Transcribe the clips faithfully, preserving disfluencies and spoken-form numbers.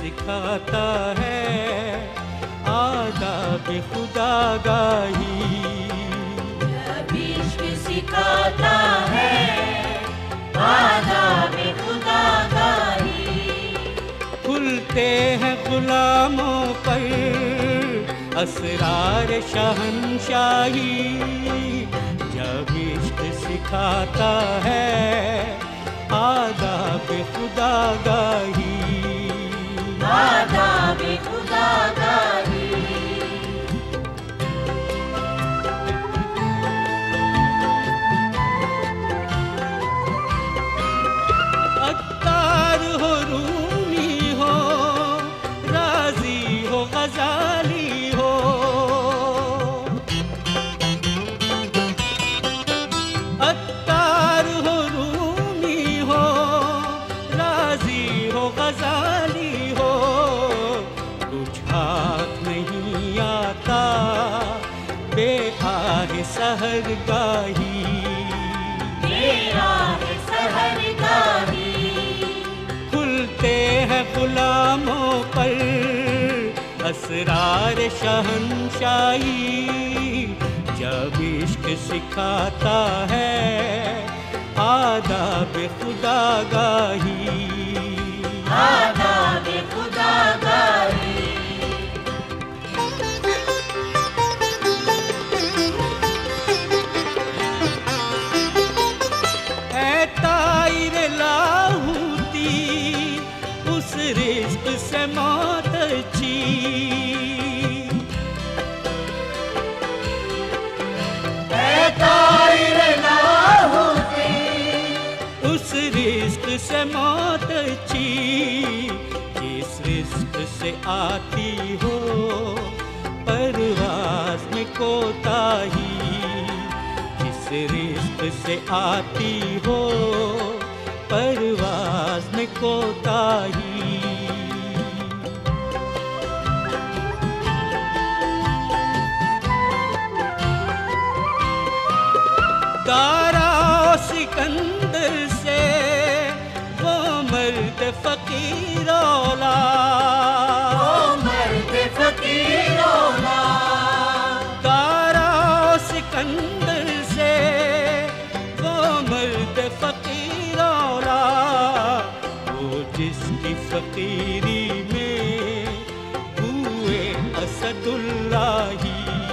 सिखाता है आदाब-ए-खुद आगाही। जब इश्क सिखाता है आदाब-ए-खुद आगाही। खुलते हैं गुलामों पर असरार शहंशाही। जब इश्क सिखाता है आदाब-ए-खुद आगाही। आदाब-ए-खुद आगाही। अत्तार हो रूमी हो राजी हो गजाली हो। अत्तार हो रूमी हो राजी हो गजाली हो। कुछ हाथ नहीं आता बेआह सहरगाही। बेआह सहरगाही। खुलते हैं गुलामों पर असरार शहंशाही। जब इश्क सिखाता है आदाब-ए-खुद आगाही। आदाब-ए-खुद आगाही। ऐ ताइर लाहूती उस रिज़्क़ से मौत अच्छी। ऐ ताइर लाहूती उस रिज़्क़ से मौत अच्छी। जिस रिज़्क़ से आती हो परवाज़ में कोताही। जिस रिज़्क़ से आती हो परवाज़ में कोताही। दारा सिकंदर से वो मर्द फकीर औला। वो मर्द फकीर औला। दारा सिकंदर से वो मर्द फकीर औला। वो जिसकी फकीरी में हुए असदुल्लाही।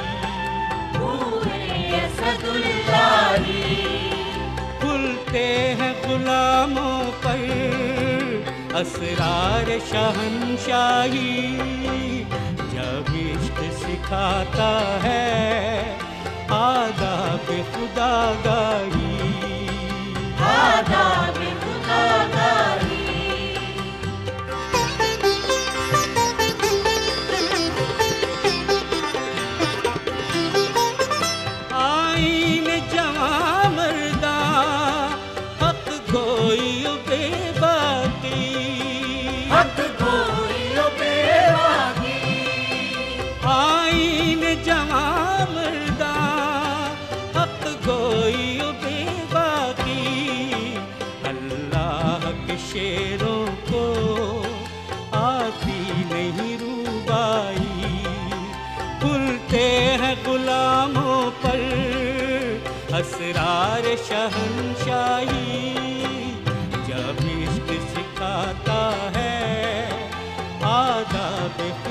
खुलते हैं गुलामों पर असरार शहंशाही। जब इश्क सिखाता है आदाब-ए-खुद आगाही। आदाब-ए-खुद आगाही। आईन जवां मर्दा हक गोई बेबाकी। हक गोई बेबाकी। आईन जवां मर्दा हक गोई बेबाकी। अल्लाह के शेरों को आती नहीं रूबाई। खुलते हैं गुलामों पर असरार शहंशाही। जब इश्क सिखाता है आदाब-ए-खुद